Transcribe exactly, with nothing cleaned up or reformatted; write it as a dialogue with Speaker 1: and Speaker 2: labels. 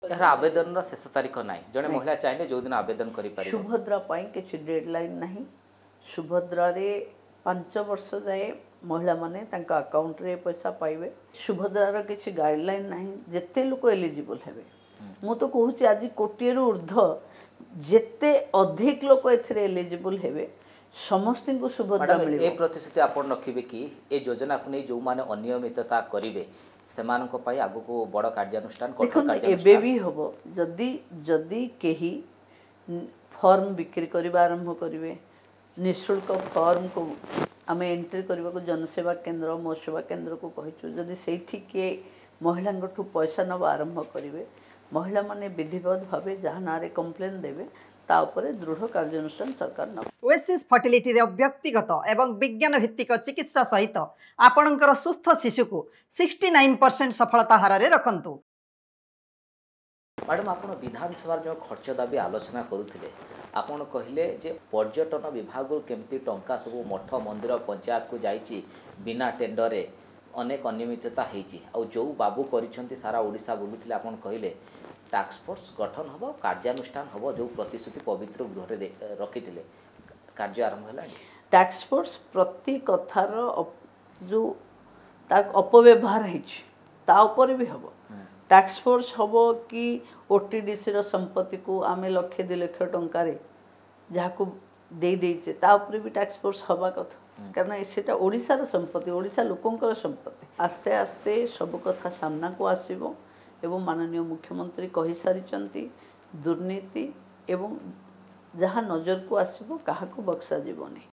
Speaker 1: यार आवेदन शेष तारीख ना जड़े महिला चाहिए जो दिन आवेदन कर
Speaker 2: सुभद्रा किसी डेडलाइन ना सुभद्रा रे पांच वर्ष जाए महिला माने तांका अकाउंट रे पैसा पाइबे सुभद्रार किसी गाइडलाइन ना जिते लोक एलिजिबल हेबे मु तो कहूँ आज कोटी रु ऊर्ध्व जेते अधिक लोक एथिरे एलिजिबल हेबे समस्त को सुभद्रा मिले
Speaker 1: ए प्रतिश्रुति आपण रखिबे कि ए योजना को नहीं जो माने अनियमितता करिवे सेमानक पई आगु को बड़ कार्यानुष्ठान
Speaker 2: कठोर कार्यानुष्ठान एबे भी होबो जदी जदी केही फॉर्म बिक्री करबा आरंभ करिवे निःशुल्क फॉर्म को आमे एंट्री करबा को जनसेवा केंद्र मो सेवा केंद्र को कहिछु जदी सेठी के महिलांगठु पैसा नबा आरंभ करिवे महिला माने विधिवत भावे जहाँ नारे कंप्लेन देवे ता उपरे दृढ़ कार्यानुष्ठान सरकार न
Speaker 3: ओएसिस फर्टिलिटी रे व्यक्तिगत एवं विज्ञान भित्तिक चिकित्सा सहित आपणकर सुस्थ शिशु को उनहत्तर परसेंट सफलता हार रे रखंतु।
Speaker 1: मैडम आप विधानसभा जो खर्च दाबी आलोचना करुले आपन कहले जे पर्यटन विभाग केमती टंका सब मठ मंदिर पंचायत को जाइए बिना टेंडर रे अनेक अनियमितता होती जो बाबू करिसेंती सारा ओडिशा बुलुथिले आपन कहले टास्क फोर्स गठन हम कार्यानुष्ठान हम जो प्रतिश्रुति पवित्र गृह रखी कार्य आरंभ है
Speaker 2: टास्क फोर्स प्रति कथार जो अपव्यवहार होपर भी हम टास्क फोर्स हम कि ओटीडीसी रो संपत्ति को आमे लक्षे दु लक्ष टंकार जहाँ को दे देचे तापर भी टास्क फोर्स हवा कथा कारण सेटा ओडिशार संपत्ति ओडिशा लोकंकर संपत्ति आस्ते आस्ते सब कथा सामना को आसीबो एवं माननीय मुख्यमंत्री कही सारी दुर्नीति एवं जहाँ नजर को आसीबो काहा को बक्सा जीवनी।